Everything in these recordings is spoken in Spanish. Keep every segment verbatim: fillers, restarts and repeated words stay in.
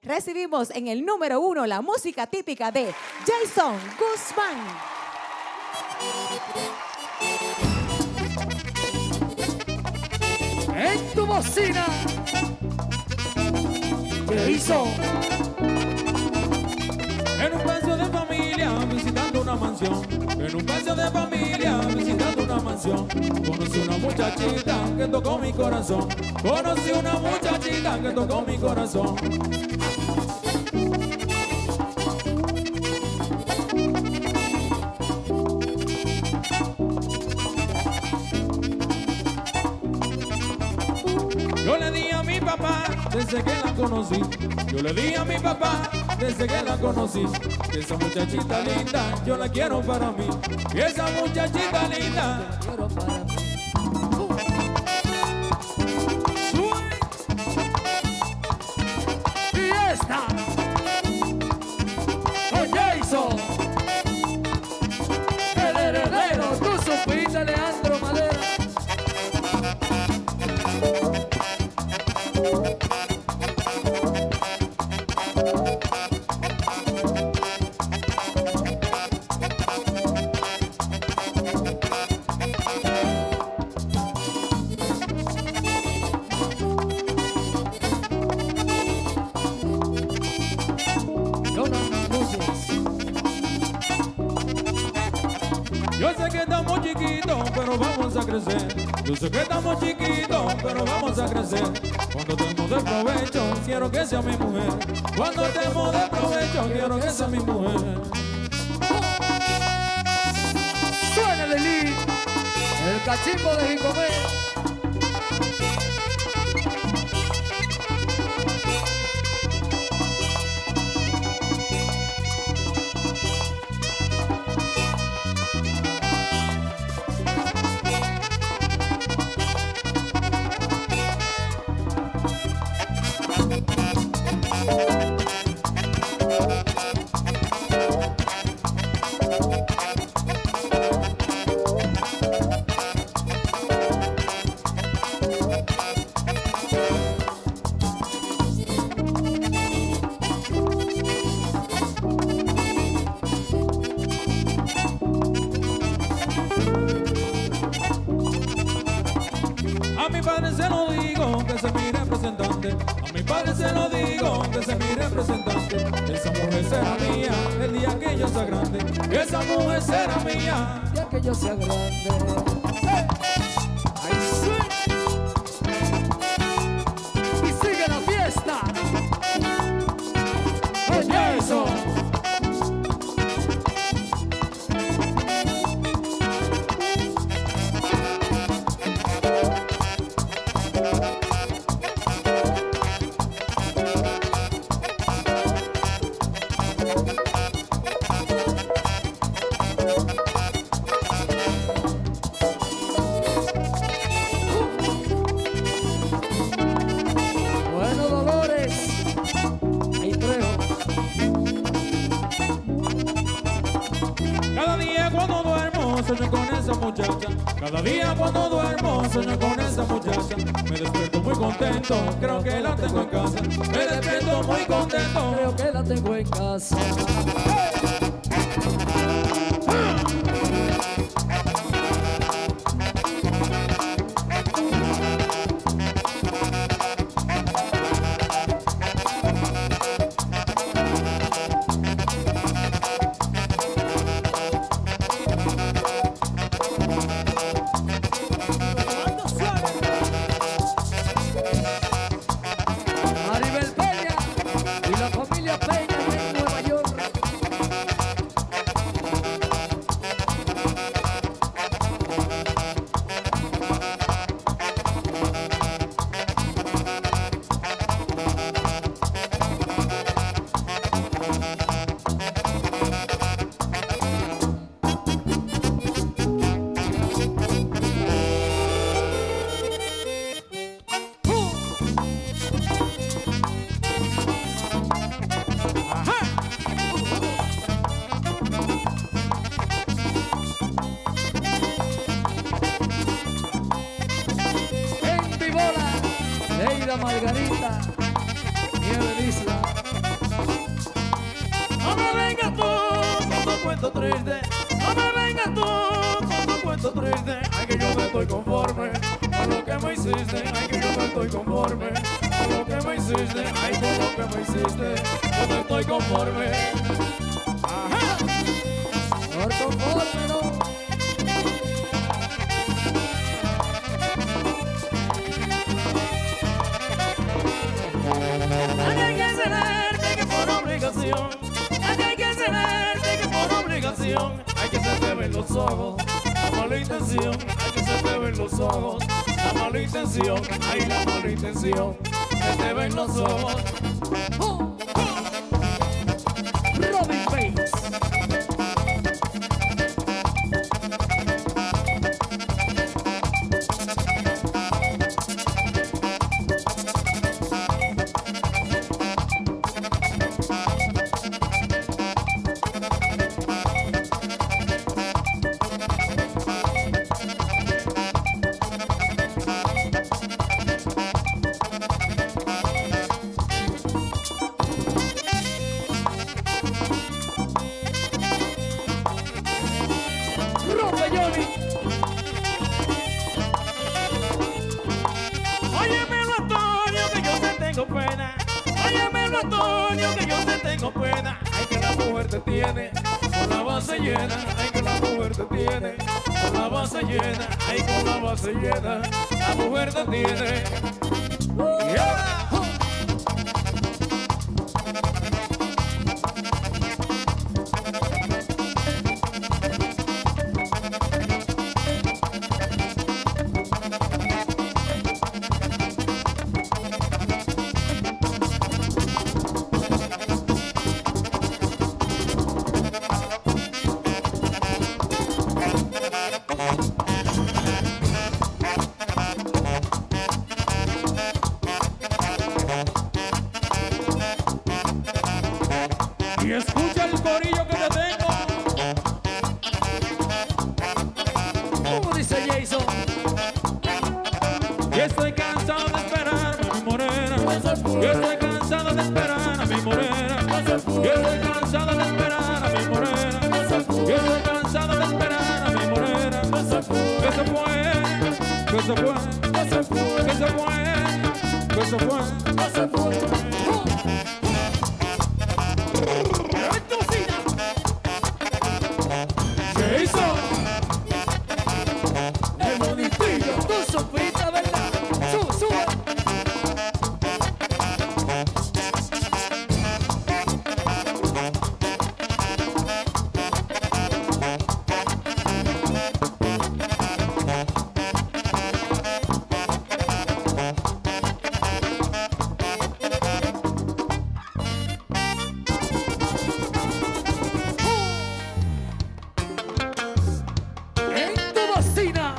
recibimos en el número uno la música típica de Jason Guzmán. En tu bocina, Jason. En un paseo de familia, visitando una mansión. En un paseo de familia, visitando una mansión. Conocí una muchachita que tocó mi corazón. Conocí una muchachita que tocó mi corazón. Yo le di a mi papá desde que la conocí. Yo le di a mi papá desde que la conocí. Que esa muchachita linda yo la quiero para mí. Que esa muchachita linda La quiero para mí. Y esta, con Jason, el heredero, tú supiste, Leandro Madera. Yo sé que estamos chiquitos, pero vamos a crecer. Yo sé que estamos chiquitos, pero vamos a crecer. Cuando estemos de provecho, quiero que sea mi mujer. Cuando estemos de provecho, quiero que sea mi mujer. Suena Lili, el cachimbo de Jicomé. A mi padre se lo digo, que sea mi representante. A mi padre se lo digo, que sea mi representante. Esa mujer será mía el día que yo sea grande. Esa mujer será mía. Ya que yo sea grande. ¡Hey! ¡Ay, sí! Y sigue la fiesta. ¡Con Jason! Bueno, Dolores, ahí creo. Cada día cuando duermo sueño con esa muchacha. Cada día cuando duermo sueño con esa muchacha. Me despierto muy contento, creo que la tengo en casa. Me despierto muy contento. Creo que la tengo en casa. Maribel Peña y la familia Peña en Nueva York. Margarita, Nieves Isla. triste. No me vengas tú con tu cuento triste. Ay, que yo no estoy conforme con lo que me hiciste. Ay, que yo no estoy conforme con lo que me hiciste. Ay, con lo que me hiciste, yo no estoy conforme. Ajá. Por conforme, no. Hay que cederte que por obligación. Hay que cederte que por obligación. Hay que se te ven los ojos la mala intención. Hay que se te ven los ojos la mala intención. Hay la mala intención. Se te ven los ojos. Oh. Robin Bates. Óyemelo, Antonio, que yo te tengo pena. Óyemelo, Antonio, que yo te tengo pena. Ay, que la mujer te tiene con la base llena. Ay, que la mujer te tiene con la base llena. Ay, con la base llena, la mujer te tiene. Yeah. Y escucha el corillo que te tengo. ¿Cómo dice Jason? Y estoy cansado de esperar a mi morena. Yo estoy cansado de esperar a mi morena. Yo estoy cansado de esperar a mi morena. Yo estoy cansado de esperar a mi morena. Que se fue, que se fue, que se fue, que se fue, que se fue, que se fue. Tú supiste, ¿verdad? Sube, sube. En tu bocina.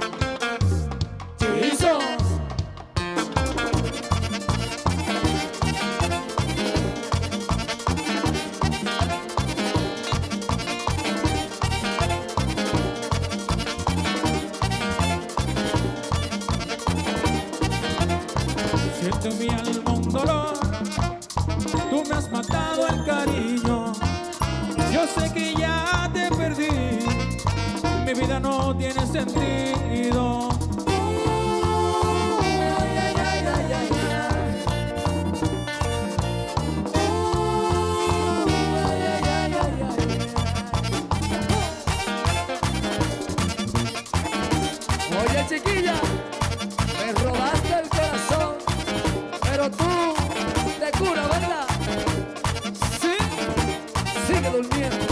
Siento en mi alma un dolor. Tú me has matado el cariño. Yo sé que ya te perdí. Mi vida no tiene sentido. Oye, chiquilla, me robaste el corazón, pero tú te curas, ¿verdad? Sí, sigue durmiendo.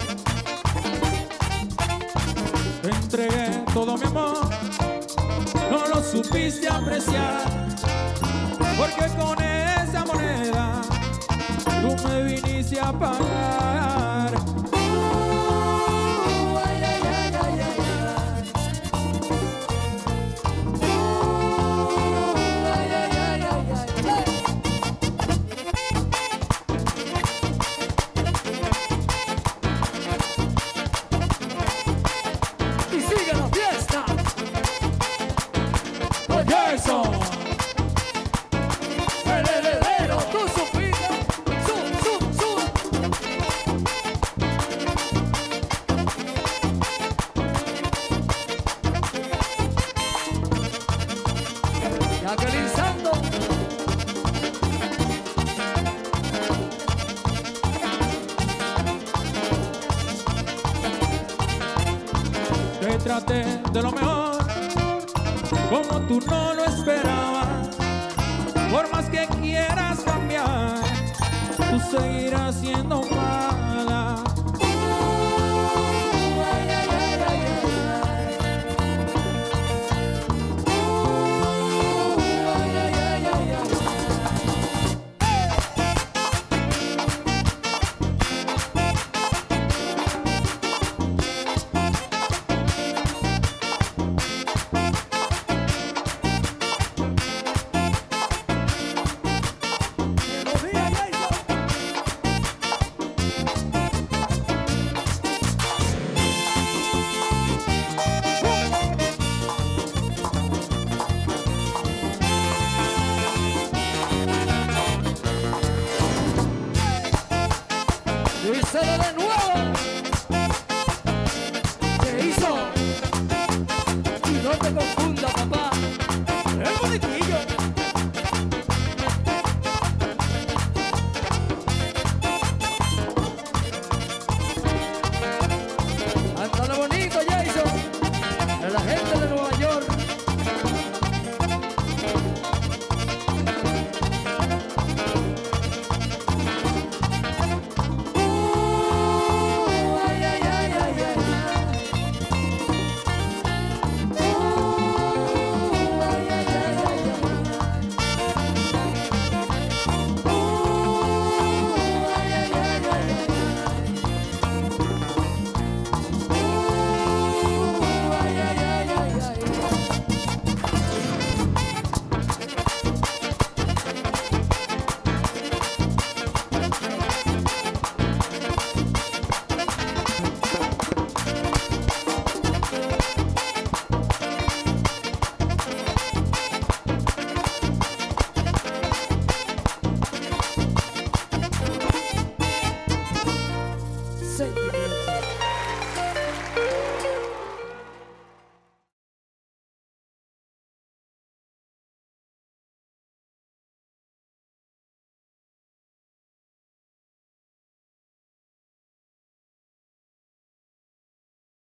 Te entregué todo mi amor, no lo supiste apreciar, porque con esa moneda tú me viniste a pagar. Ay, ay, ay, ay, ay, ay. Ay, ay, ay, ay, ay. Y sigue la fiesta. Oye, eso. El heredero, tú supiste. Sub, sub, sub. trate de lo mejor, como tú no lo esperabas. Por más que quieras cambiar, tú seguirás siendo